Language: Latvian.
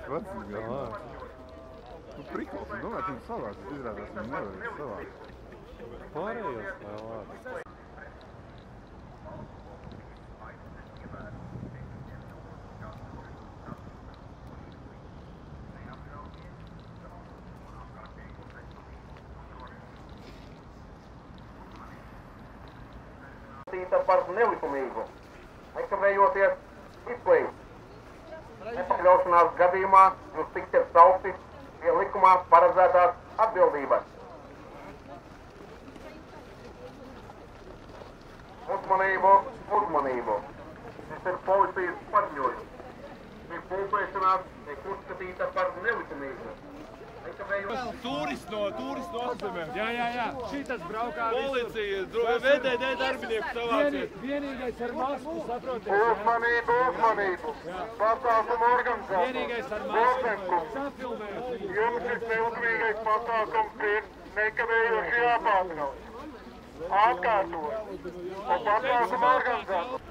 20 gadu. Tu prikals, es domāju, ka viņi savāc, bet izrādās viņi nevar savāc. Pārējos vai vārds? Par nelikumīgu, nekavējoties izplīst. Nepakļaušanās gadījumā jūs tiksiet saukti pie likumā paredzētās atbildības. Uzmanību, uzmanību! Šis ir policijas paziņojums. Šī pulcēšanās tiek uzskatīta par nelikumīgu. Turisti no ārzemēm. Jā. Šitas braukā Policija, VDD darbinieku savāciet. Vienīgais ar masku, saprotiet. Uzmanību! Pasākumu organizāciju. Vienīgais ar masku. Safilmējot. Jums šis nelikumīgais pasākums ir nekavējoši jāpārtrauc. Atkārtot. Un pasākumu organizāciju.